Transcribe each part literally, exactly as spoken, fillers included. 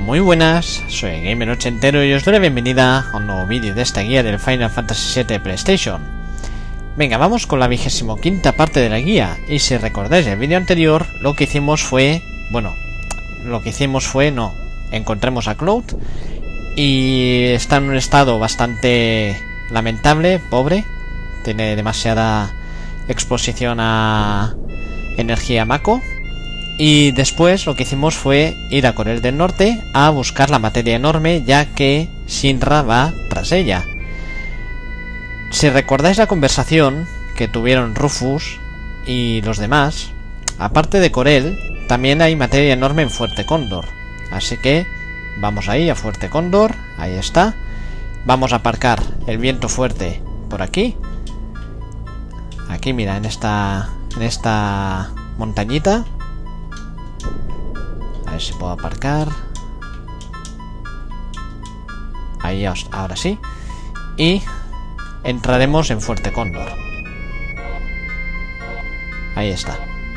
Muy buenas, soy Gamer ochentero y os doy la bienvenida a un nuevo vídeo de esta guía del Final Fantasy siete de PlayStation. Venga, vamos con la vigésimo quinta parte de la guía, y si recordáis el vídeo anterior, lo que hicimos fue... Bueno, lo que hicimos fue, no, encontramos a Cloud y está en un estado bastante lamentable, pobre, tiene demasiada exposición a energía Mako. Y después lo que hicimos fue ir a Corel del Norte a buscar la materia enorme, ya que Shinra va tras ella. Si recordáis la conversación que tuvieron Rufus y los demás, aparte de Corel, también hay materia enorme en Fuerte Cóndor. Así que vamos ahí a Fuerte Cóndor, ahí está. Vamos a aparcar el viento fuerte por aquí. Aquí, mira, en esta, en esta montañita. A ver si puedo aparcar. Ahí, ahora sí. Y entraremos en Fuerte Cóndor. Ahí está.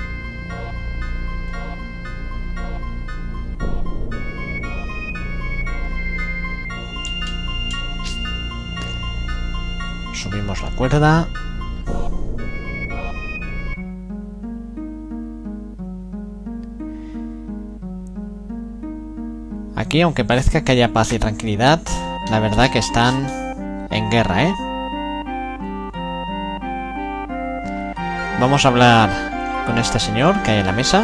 Subimos la cuerda. Aquí, aunque parezca que haya paz y tranquilidad, la verdad que están en guerra, ¿eh? Vamos a hablar con este señor que hay en la mesa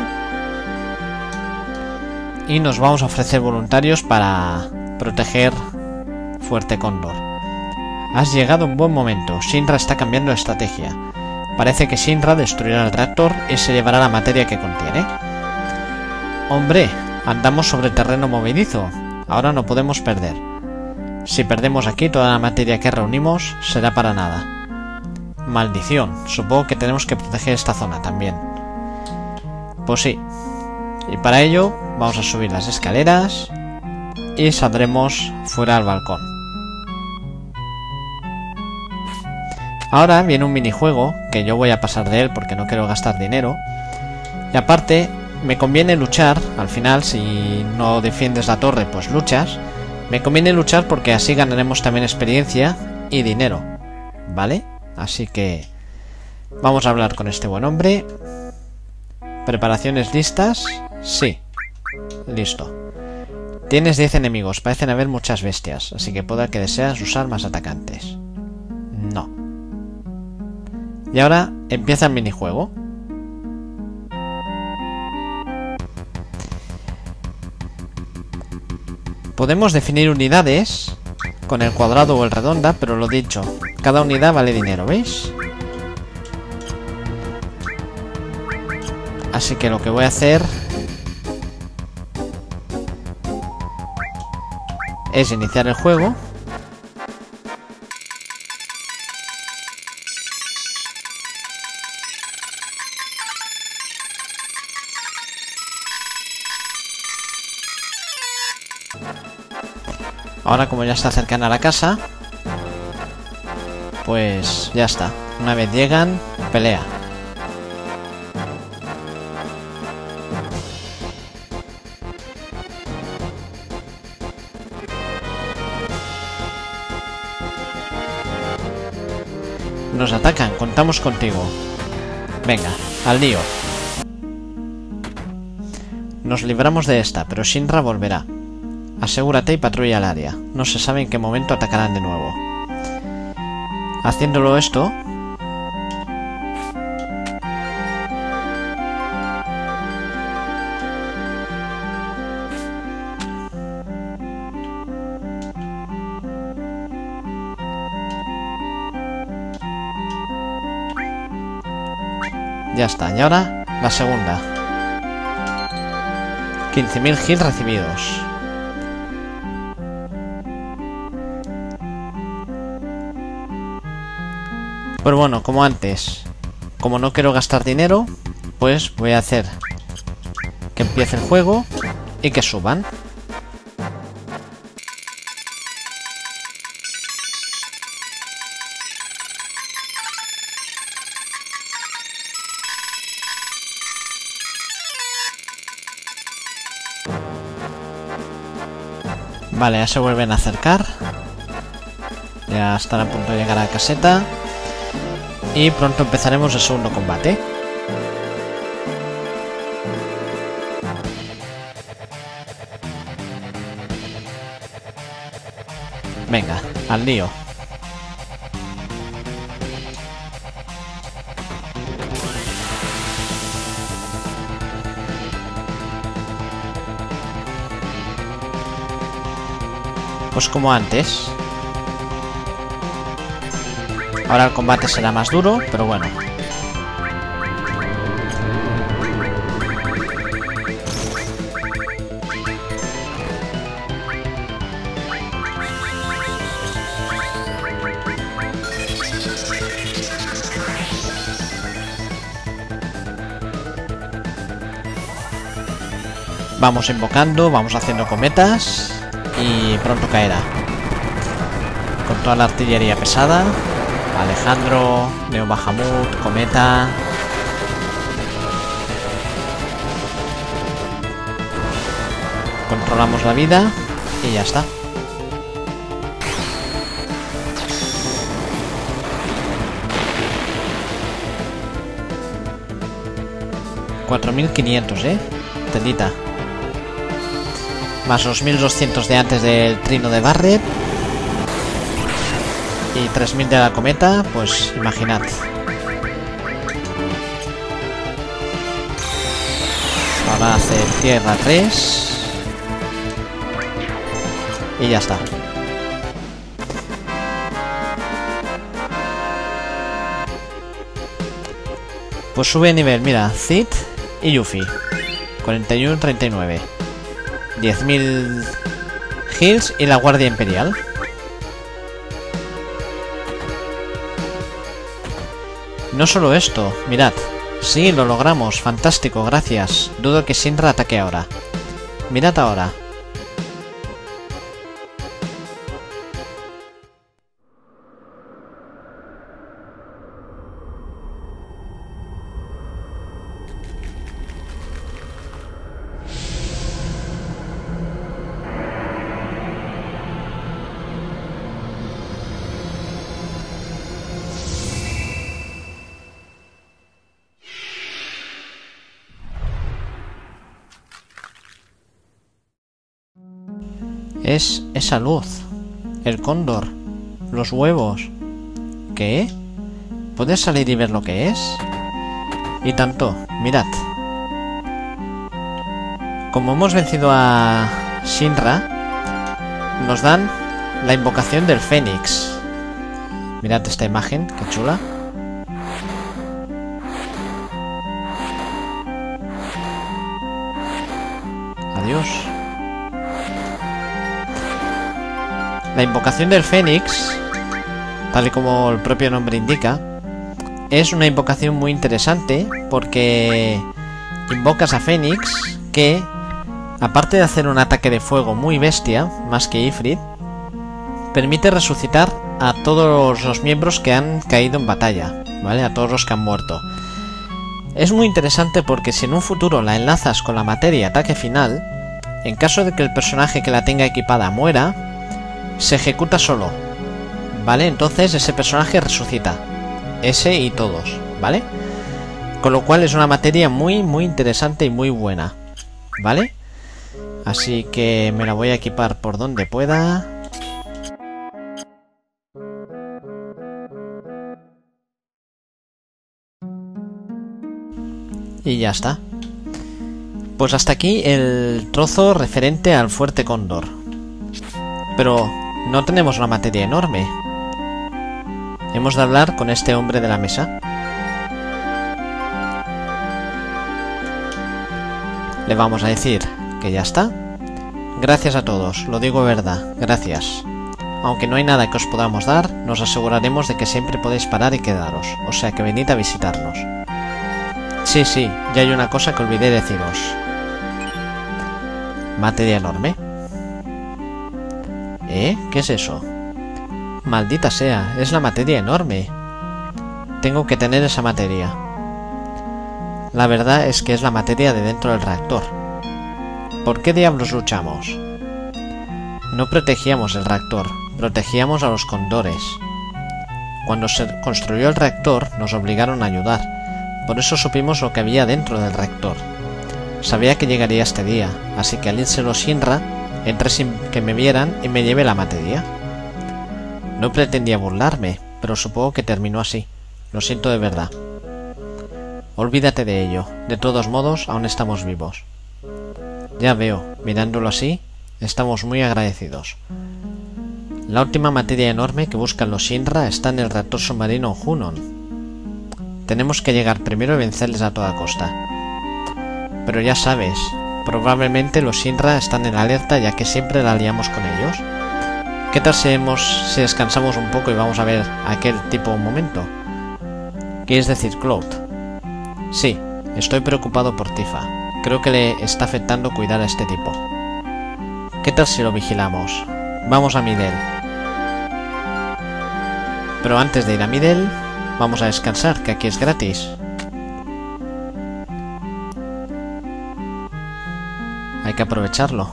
y nos vamos a ofrecer voluntarios para proteger Fuerte Cóndor. Has llegado en buen momento. Shinra está cambiando de estrategia. Parece que Shinra destruirá el reactor y se llevará la materia que contiene. ¡Hombre! Andamos sobre terreno movedizo. Ahora no podemos perder. Si perdemos aquí, toda la materia que reunimos será para nada. Maldición. Supongo que tenemos que proteger esta zona también. Pues sí. Y para ello vamos a subir las escaleras y saldremos fuera al balcón. Ahora viene un minijuego que yo voy a pasar de él porque no quiero gastar dinero. Y aparte... me conviene luchar, al final, si no defiendes la torre, pues luchas. Me conviene luchar porque así ganaremos también experiencia y dinero, ¿vale? Así que vamos a hablar con este buen hombre. ¿Preparaciones listas? Sí. Listo. Tienes diez enemigos, parecen haber muchas bestias, así que pueda que deseas usar más atacantes. No. Y ahora empieza el minijuego. Podemos definir unidades con el cuadrado o el redonda, pero lo dicho, cada unidad vale dinero, ¿veis? Así que lo que voy a hacer es iniciar el juego. Ahora, como ya está cercana a la casa, pues ya está. Una vez llegan, pelea. Nos atacan, contamos contigo. Venga, al lío. Nos libramos de esta, pero Shinra volverá. Asegúrate y patrulla el área. No se sabe en qué momento atacarán de nuevo. Haciéndolo esto... Ya está. Y ahora, la segunda. quince mil hits recibidos. Pero bueno, como antes, como no quiero gastar dinero, pues voy a hacer que empiece el juego y que suban. Vale, ya se vuelven a acercar. Ya están a punto de llegar a la caseta. Y pronto empezaremos el segundo combate. Venga, al lío. Pues como antes. Ahora el combate será más duro, pero bueno. Vamos invocando, vamos haciendo cometas y pronto caerá. Con toda la artillería pesada. Alejandro, Neo Bahamut, cometa. Controlamos la vida y ya está. cuatro mil quinientos, eh. Telita. Más los mil doscientos de antes del trino de Barret. Y tres mil de la cometa, pues imaginad. Ahora hace tierra tres. Y ya está. Pues sube de nivel, mira, Cid y Yuffie. cuarenta y uno, treinta y nueve. diez mil heals y la Guardia Imperial. No solo esto, mirad. Sí, lo logramos, fantástico, gracias. Dudo que Shinra ataque ahora. Mirad ahora. Es esa luz. El cóndor. Los huevos. ¿Qué? ¿Puedes salir y ver lo que es? Y tanto, mirad. Como hemos vencido a Shinra, nos dan la invocación del Fénix. Mirad esta imagen, qué chula. Adiós. La invocación del Fénix, tal y como el propio nombre indica, es una invocación muy interesante porque invocas a Fénix que, aparte de hacer un ataque de fuego muy bestia, más que Ifrit, permite resucitar a todos los miembros que han caído en batalla, ¿vale? A todos los que han muerto. Es muy interesante porque si en un futuro la enlazas con la materia ataque final, en caso de que el personaje que la tenga equipada muera, se ejecuta solo, ¿vale? Entonces ese personaje resucita. Ese y todos, ¿vale? Con lo cual es una materia muy, muy interesante y muy buena, ¿vale? Así que me la voy a equipar por donde pueda. Y ya está. Pues hasta aquí el trozo referente al Fuerte Cóndor. Pero no tenemos una materia enorme. Hemos de hablar con este hombre de la mesa. Le vamos a decir que ya está. Gracias a todos, lo digo de verdad, gracias. Aunque no hay nada que os podamos dar, nos aseguraremos de que siempre podéis parar y quedaros. O sea que venid a visitarnos. Sí, sí, ya hay una cosa que olvidé deciros. ¿Materia enorme? ¿Eh? ¿Qué es eso? Maldita sea, es la materia enorme. Tengo que tener esa materia. La verdad es que es la materia de dentro del reactor. ¿Por qué diablos luchamos? No protegíamos el reactor, protegíamos a los condores. Cuando se construyó el reactor nos obligaron a ayudar, por eso supimos lo que había dentro del reactor. Sabía que llegaría este día, así que al irse los Shinra, entré sin que me vieran y me llevé la materia. No pretendía burlarme, pero supongo que terminó así. Lo siento de verdad. Olvídate de ello, de todos modos aún estamos vivos. Ya veo, mirándolo así, estamos muy agradecidos. La última materia enorme que buscan los Shinra está en el reactor submarino Junon. Tenemos que llegar primero y vencerles a toda costa. Pero ya sabes, probablemente los Shinra están en alerta ya que siempre la liamos con ellos. ¿Qué tal si, hemos, si descansamos un poco y vamos a ver a aquel tipo un momento? ¿Quieres decir Cloud? Sí, estoy preocupado por Tifa. Creo que le está afectando cuidar a este tipo. ¿Qué tal si lo vigilamos? Vamos a Midel. Pero antes de ir a Midel, vamos a descansar, que aquí es gratis. Hay que aprovecharlo.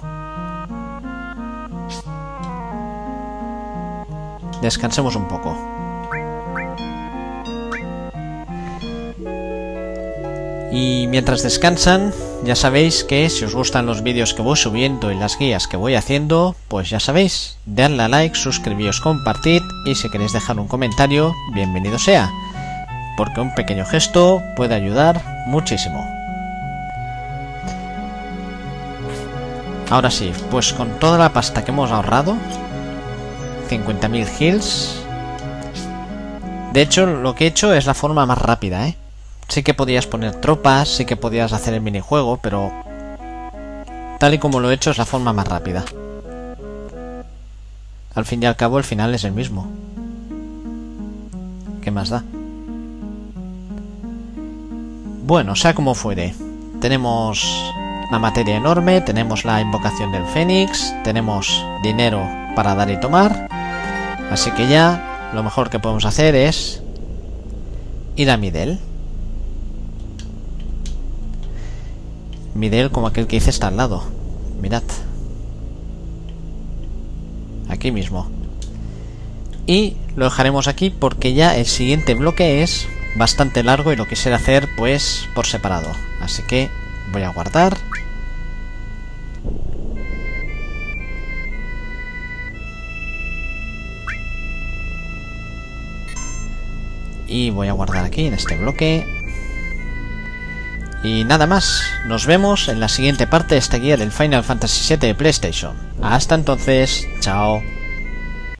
Descansemos un poco. Y mientras descansan, ya sabéis que si os gustan los vídeos que voy subiendo y las guías que voy haciendo, pues ya sabéis, dadle a like, suscribíos, compartid y si queréis dejar un comentario, bienvenido sea, porque un pequeño gesto puede ayudar muchísimo. Ahora sí, pues con toda la pasta que hemos ahorrado, cincuenta mil heals. De hecho, lo que he hecho es la forma más rápida, ¿eh? Sí que podías poner tropas, sí que podías hacer el minijuego, pero tal y como lo he hecho es la forma más rápida. Al fin y al cabo el final es el mismo. ¿Qué más da? Bueno, sea como fuere, tenemos la materia enorme, tenemos la invocación del Fénix, tenemos dinero para dar y tomar, así que ya lo mejor que podemos hacer es ir a Midel. Midel, como aquel que dice, está al lado. Mirad. Aquí mismo. Y lo dejaremos aquí porque ya el siguiente bloque es bastante largo y lo quisiera hacer pues por separado. Así que voy a guardar. Y voy a guardar aquí en este bloque. Y nada más, nos vemos en la siguiente parte de esta guía del Final Fantasy siete de PlayStation. Hasta entonces, chao.